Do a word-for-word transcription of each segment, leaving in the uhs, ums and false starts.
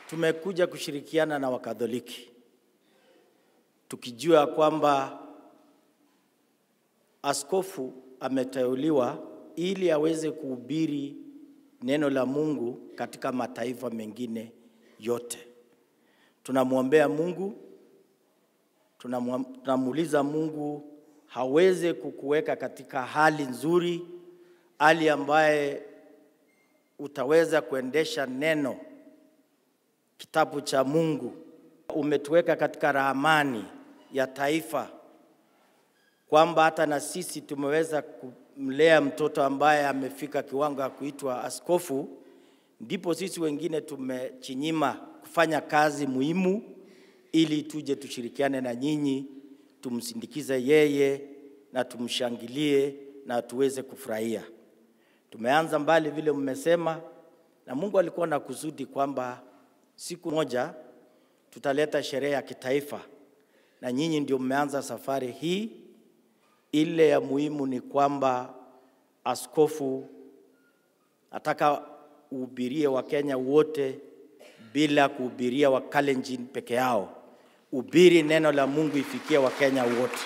tumekuja kushirikiana na Wakatholiki, tukijua kwamba askofu ameteuliwa ili aweze kuhubiri neno la Mungu katika mataifa mengine yote. Tunamwombea Mungu, tunamuuliza Mungu haweze kukuweka katika hali nzuri, hali ambaye utaweza kuendesha neno, kitabu cha Mungu. Umetuweka katika ramani ya taifa, kwamba hata na sisi tumeweza kumlea mtoto ambaye amefika kiwango ya kuitwa askofu. Ndipo sisi wengine tumechinyima kufanya kazi muhimu ili tuje tushirikiane na nyinyi, tumsindikize yeye na tumshangilie na tuweze kufurahia. Tumeanza mbali vile mmesema, na Mungu alikuwa na kusudi kwamba siku moja tutaleta sherehe ya kitaifa, na nyinyi ndio mmeanza safari hii. Ile ya muhimu ni kwamba askofu ataka uhubirie wa Kenya wote bila kuhubiria wa Kalenjin peke yao. Ubiri neno la Mungu ifikie wa Kenya wote.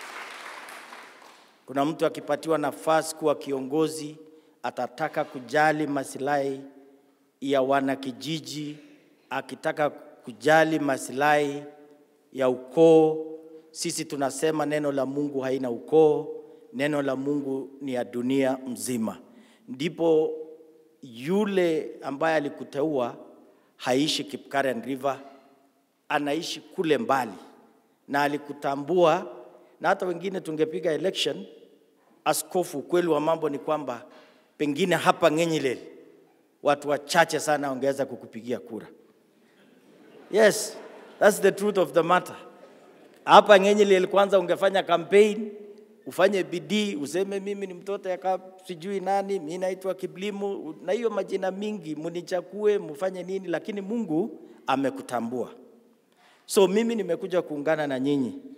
Kuna mtu akipatiwa nafasi kuwa kiongozi, atataka kujali maslahi ya wanakijiji, akitaka kujali maslahi ya ukoo. Sisi tunasema neno la Mungu haina ukoo, neno la Mungu ni ya dunia mzima. Ndipo yule ambaye alikuteua haishi Kipkaren River, anaishi kule mbali, na alikutambua. Na hata wengine tungepiga election askofu, kweli wa mambo ni kwamba pengine hapa Ngenyilel watu wachache sana wangeweza kukupigia kura. Yes, that's the truth of the matter. Hapa Ngenyilel kwanza ungefanya campaign, ufanye bidii, useme mimi ni mtoto ya sijui nani, mimi naitwa Kiblimu, na hiyo majina mingi, munichakue, mfanye nini, lakini Mungu amekutambua. So mimi nimekuja kuungana na nyinyi